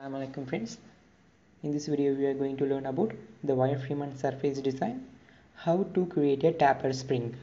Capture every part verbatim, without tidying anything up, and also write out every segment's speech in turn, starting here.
Assalamualaikum friends. In this video we are going to learn about the wireframe and surface design, how to create a taper spring.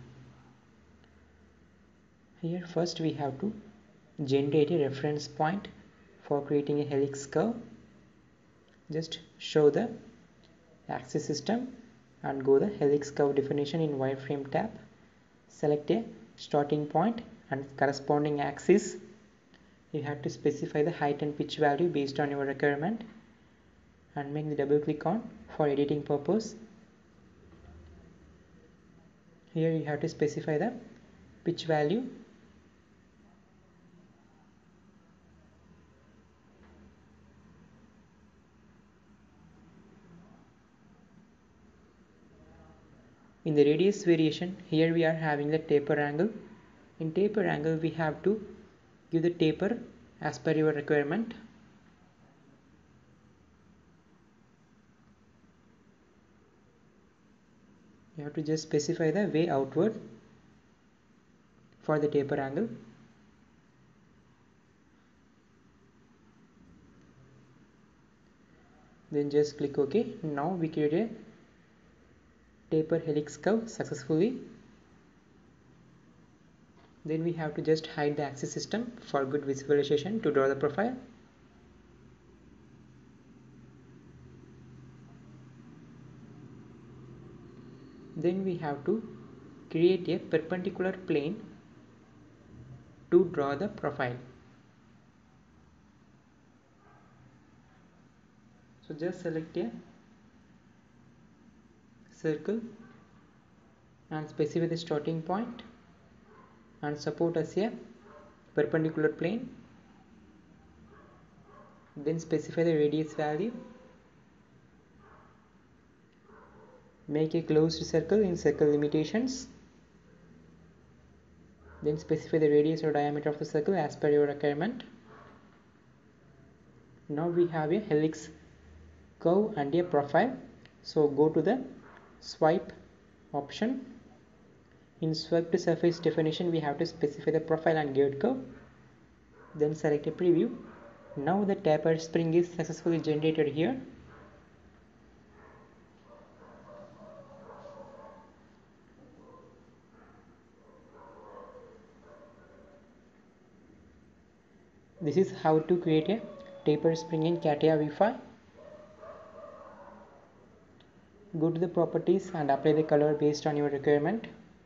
Here first we have to generate a reference point for creating a helix curve. Just show the axis system and go the helix curve definition in wireframe tab. Select a starting point and corresponding axis. You have to specify the height and pitch value based on your requirement and make the double click on for editing purpose. Here you have to specify the pitch value. In the radius variation, here we are having the taper angle. In taper angle we have to give the taper as per your requirement. You have to just specify the way outward for the taper angle. Then just click OK. Now we create a taper helix curve successfully. Then we have to just hide the axis system for good visualization to draw the profile. Then we have to create a perpendicular plane to draw the profile. So just select a circle and specify the starting point and support as a perpendicular plane. Then specify the radius value. Make a closed circle in circle limitations. Then specify the radius or diameter of the circle as per your requirement. Now we have a helix curve and a profile. So go to the swipe option. In swipe to surface definition we have to specify the profile and geared curve. Then select a preview. Now the taper spring is successfully generated here. This is how to create a taper spring in Catia V five. Go to the properties and apply the color based on your requirement.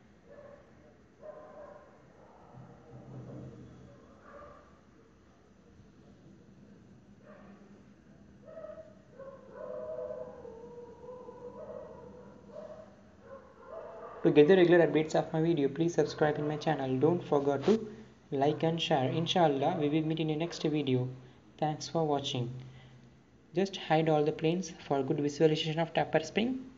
To get the regular updates of my video, please subscribe in my channel. Don't forget to like and share. Inshallah, we will meet in the next video. Thanks for watching. Just hide all the planes for good visualization of taper spring.